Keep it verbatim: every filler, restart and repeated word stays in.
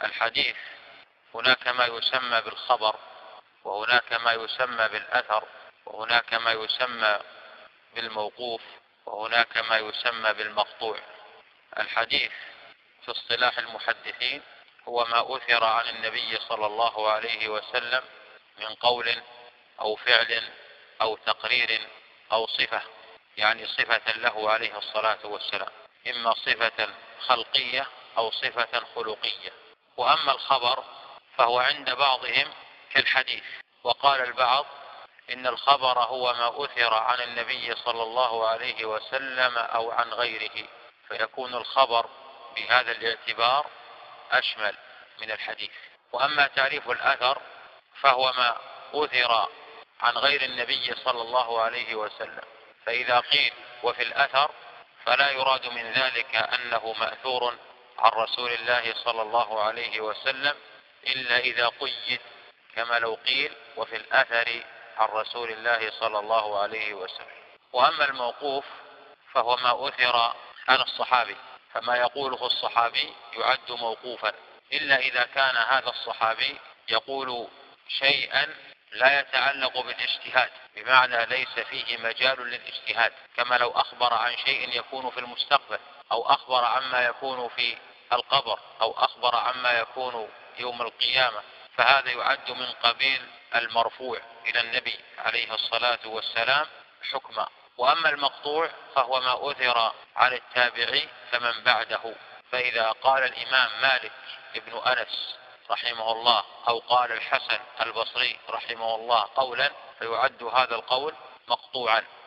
الحديث هناك ما يسمى بالخبر، وهناك ما يسمى بالأثر، وهناك ما يسمى بالموقوف، وهناك ما يسمى بالمقطوع. الحديث في اصطلاح المحدثين هو ما أثر عن النبي صلى الله عليه وسلم من قول أو فعل أو تقرير أو صفة، يعني صفة له عليه الصلاة والسلام، إما صفة خلقية أو صفة خلقية. وأما الخبر فهو عند بعضهم كالحديث، وقال البعض إن الخبر هو ما أثر عن النبي صلى الله عليه وسلم أو عن غيره، فيكون الخبر بهذا الاعتبار أشمل من الحديث. وأما تعريف الأثر فهو ما أثر عن غير النبي صلى الله عليه وسلم، فإذا قيل وفي الأثر فلا يراد من ذلك أنه مأثور عن رسول الله صلى الله عليه وسلم إلا إذا قيد، كما لو قيل وفي الأثر عن رسول الله صلى الله عليه وسلم. وأما الموقوف فهو ما أثر عن الصحابي، فما يقوله الصحابي يعد موقوفا إلا إذا كان هذا الصحابي يقول شيئا لا يتعلق بالاجتهاد، بمعنى ليس فيه مجال للاجتهاد، كما لو أخبر عن شيء يكون في المستقبل، أو أخبر عما يكون في القبر، أو أخبر عما يكون يوم القيامة، فهذا يعد من قبيل المرفوع إلى النبي عليه الصلاة والسلام حكما. وأما المقطوع فهو ما أثر عن التابعي فمن بعده، فإذا قال الإمام مالك ابن أنس رحمه الله أو قال الحسن البصري رحمه الله قولا فيعد هذا القول مقطوعا،